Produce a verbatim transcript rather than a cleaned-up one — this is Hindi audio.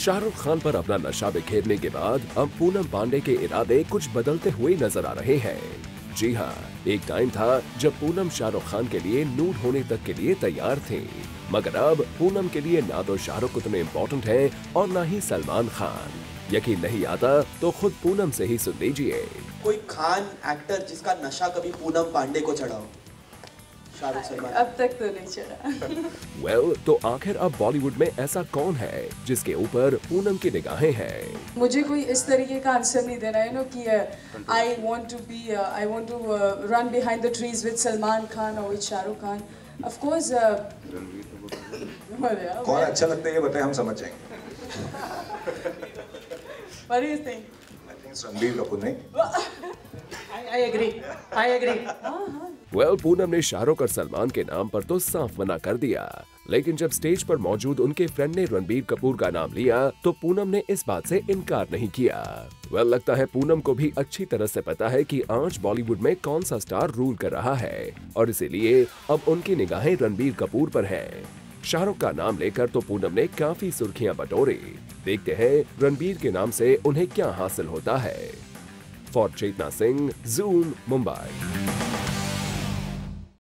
शाहरुख खान पर अपना नशा बिखेरने के बाद अब पूनम पांडे के इरादे कुछ बदलते हुए नजर आ रहे हैं। जी हाँ, एक टाइम था जब पूनम शाहरुख खान के लिए नूड होने तक के लिए तैयार थी, मगर अब पूनम के लिए ना तो शाहरुख उतने इम्पोर्टेंट हैं और ना ही सलमान खान। यकीन नहीं आता तो खुद पूनम से ही सुन लीजिए। कोई खान एक्टर जिसका नशा कभी पूनम पांडे को चढ़ा हो? शाहरुख सलमान? अब तक तो नहीं चढ़ा। वेल well, तो आखिर अब बॉलीवुड में ऐसा कौन है जिसके ऊपर पूनम की निगाहें हैं? मुझे कोई इस तरीके का आंसर नहीं देना है नो कि I want to be I want to run behind the trees with Salman Khan और with Shahrukh Khan. Of course कौन अच्छा लगता है ये बताएं, हम समझ जाएंगे। What do you think? I think it's Ranbir Kapoor नहीं? I, I agree. I agree. Well well, Poonam ने शाहरुख और सलमान के नाम पर तो साफ मना कर दिया, लेकिन जब स्टेज पर मौजूद उनके फ्रेंड ने रणबीर कपूर का नाम लिया तो पूनम ने इस बात से इनकार नहीं किया। वेल well, लगता है पूनम को भी अच्छी तरह से पता है कि आज बॉलीवुड में कौन सा स्टार रूल कर रहा है और इसीलिए अब उनकी निगाहें रणबीर कपूर पर हैं। शाहरुख का नाम लेकर तो पूनम ने काफी सुर्खियां बटोरी। देखते हैं रणबीर के नाम से उन्हें क्या हासिल होता है। For Chetna Singh, Zoom, Mumbai.